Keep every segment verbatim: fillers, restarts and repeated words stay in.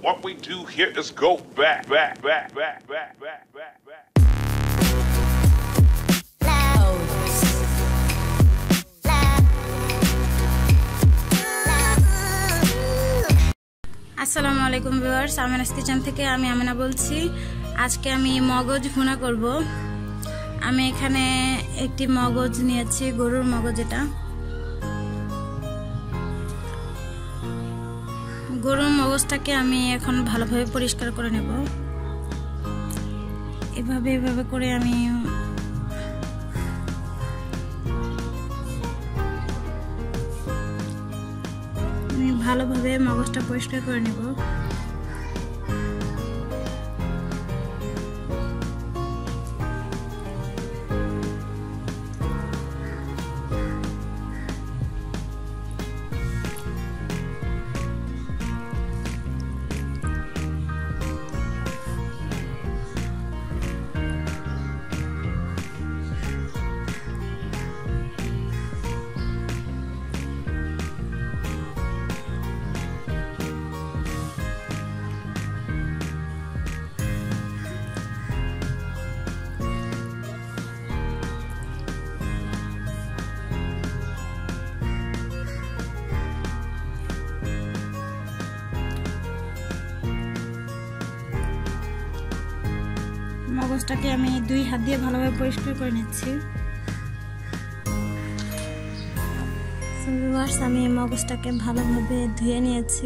What we do here is go back, back, back, back, back, back, back, back. আসসালামু আলাইকুম viewers, Amina's kitchen থেকে আমি আমিনা বলছি। আজকে আমি মগজ ভুনা করব। আমি এখানে একটি মগজ নিয়েছি, গরুর মগজ। এটা গরুর মগজটাকে আমি এখন ভালোভাবে পরিষ্কার করে নেব। এভাবে এভাবে করে আমি আমি ভালোভাবে মগজটা পরিষ্কার করে নেব। মগজটাকে আমি দুই হাত দিয়ে ভালোভাবে পরিষ্কার করে নিচ্ছি। আমি মগজটাকে ভালোভাবে ধুয়ে নিয়েছি।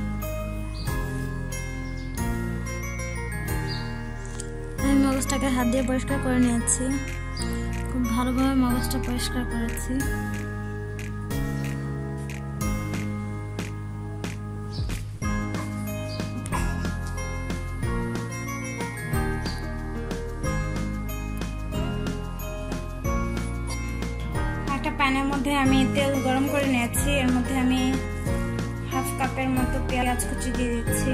আমি মগজটাকে হাত দিয়ে পরিষ্কার করে নিয়েছি। খুব ভালোভাবে মগজটা পরিষ্কার করেছি। প্যানের মধ্যে আমি তেল গরম করে নিয়েছি। এর মধ্যে আমি হাফ কাপের মতো পেঁয়াজ কুচি দিয়ে দিচ্ছি।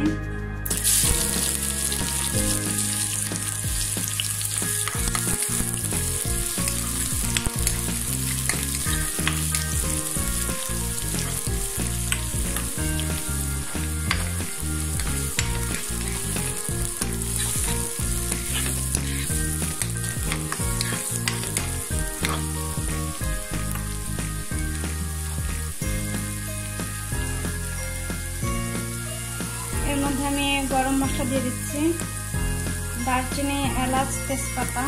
এর মধ্যে আমি গরম মশলা দিয়ে দিচ্ছি, দারচিনি, এলাচ, তেজপাতা।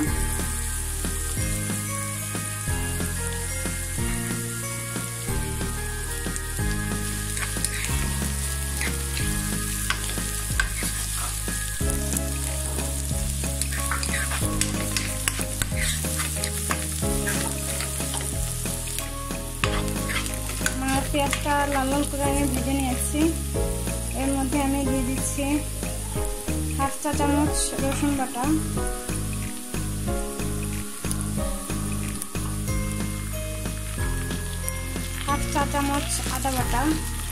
আমার পেঁয়াজটা লাল লাল করে আমি ভেজে নিয়েছি। এর মধ্যে আমি দিয়ে দিচ্ছি হাফ চা চামচ রসুন বাটা, হাফ চা চামচ আদা বাটা,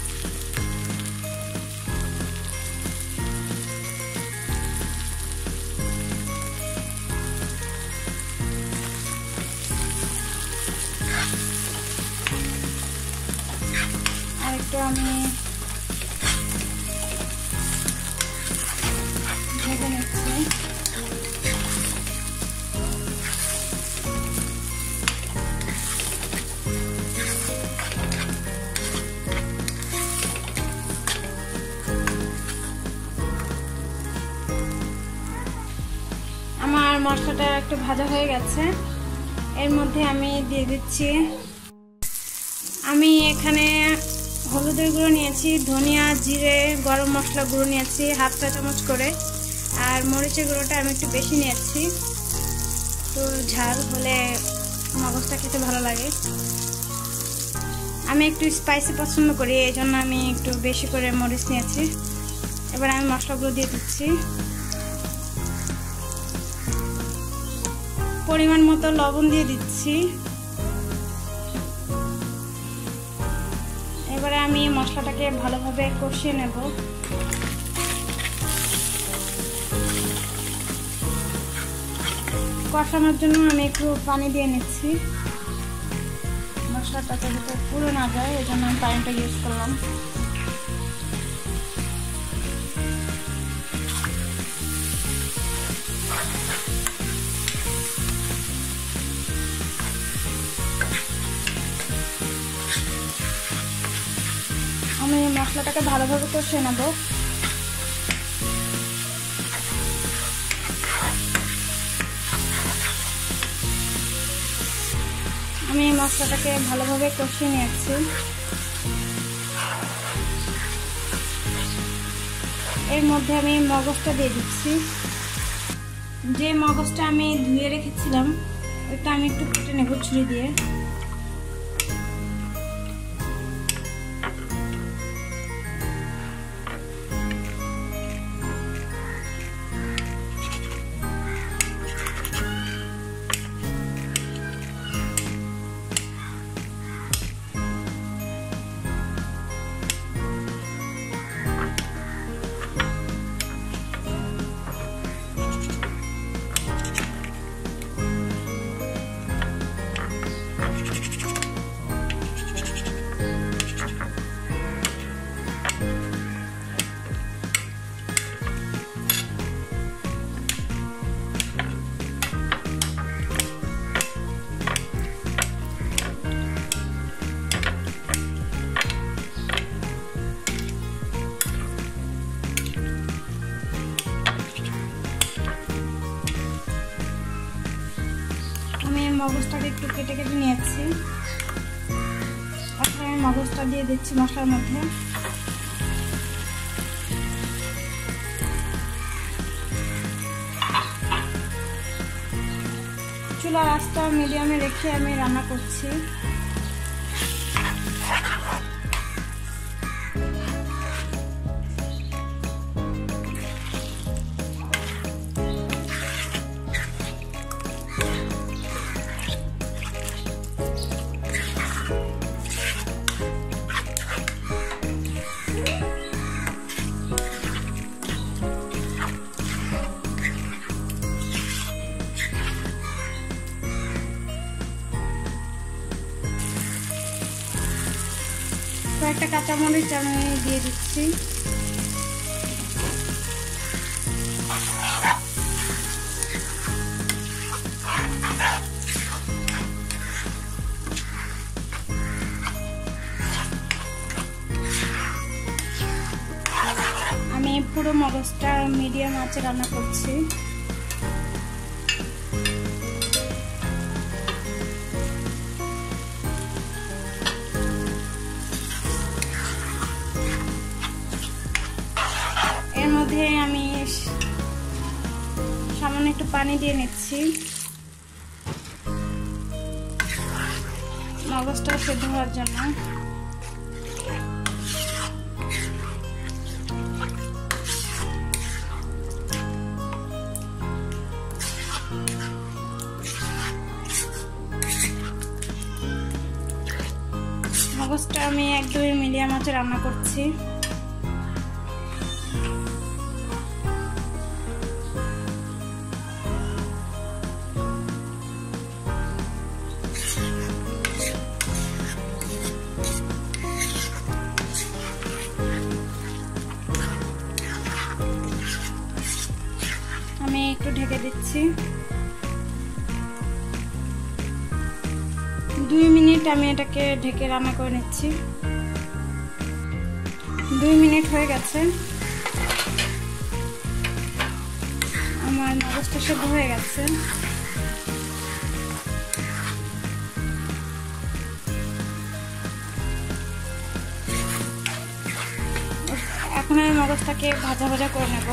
আর একটু আমি ভেজে নিচ্ছি। আমার মশলাটা একটু ভাজা হয়ে গেছে। এর মধ্যে আমি দিয়ে দিচ্ছি, আমি এখানে হলুদের গুঁড়ো নিয়েছি, ধনিয়া, জিরে, গরম মশলা গুঁড়ো নিয়েছি হাফ চা চামচ করে, আর মরিচের গুঁড়োটা আমি একটু বেশি নিয়েছি। তো ঝাল হলে মগজটা খেতে ভালো লাগে। আমি একটু স্পাইসি পছন্দ করি, এই জন্য আমি একটু বেশি করে মরিচ নিয়েছি। এবার আমি মশলাগুলো দিয়ে দিচ্ছি। পরিমাণ মতো লবণ দিয়ে দিচ্ছি। এবারে আমি মশলাটাকে ভালোভাবে কষিয়ে নেব। কষানোর জন্য আমি একটু পানি দিয়ে নিচ্ছি। মশলাটা যাতে পুড়ে না যায়, এই জন্য আমি পানিটা ইউজ করলাম। মশলাটাকে ভালোভাবে কষিয়ে নেব। আমি মশলাটাকে ভালোভাবে কষিয়ে নিয়েছি। এর মধ্যে আমি মগজটা দিয়ে দিচ্ছি। যে মগজটা আমি ধুয়ে রেখেছিলাম ওটা আমি একটু কেটে নেব ছুরি দিয়ে। আমি মগজটাকে একটু কেটে কেটে নিয়েছি। এখন আমি মগজটা দিয়ে দিচ্ছি মশলার মধ্যে। চুলার আঁচটা মিডিয়ামে রেখে আমি রান্না করছি। কয়েকটা কাঁচামরিচ আমি দিয়ে দিচ্ছি। আমি পুরো মগজটা মিডিয়াম আঁচে রান্না করছি। এর মধ্যে আমি সামান্য একটু পানি দিয়ে নিচ্ছি মগজটা সেদ্ধ হওয়ার জন্য। মগজটা আমি একদমই মিডিয়াম আঁচে রান্না করছি। আমি একটু ঢেকে দিচ্ছি। দুই মিনিট আমি এটাকে ঢেকে রান্না করে নিচ্ছি। দুই মিনিট হয়ে গেছে, আমার মগজটা সেদ্ধ হয়ে গেছে। এখন আমি মগজটাকে ভাজা ভাজা করে নেব।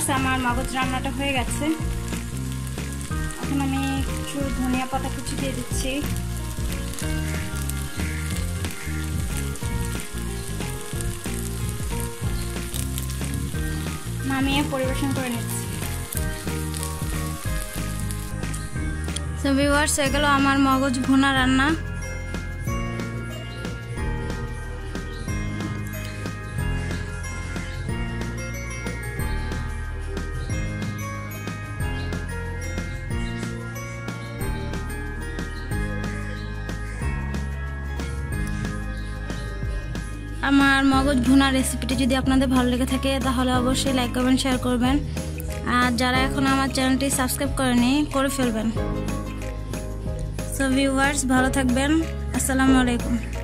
আমার মগজ রান্নাটা হয়ে গেছে। এখন আমি একটু ধনিয়া পাতা কুচি দিয়ে দিচ্ছি। নামিয়ে পরিবেশন করে নিচ্ছি। সো ভিউয়ার্স, হয়ে গেল আমার মগজ ভুনা রান্না। আমার মগজ ভুনা রেসিপিটি যদি আপনাদের ভালো লেগে থাকে তাহলে অবশ্যই লাইক করবেন, শেয়ার করবেন, আর যারা এখন আমার চ্যানেলটি সাবস্ক্রাইব করেনি করে ফেলবেন। সো ভিউয়ার্স, ভালো থাকবেন। আসসালামু আলাইকুম।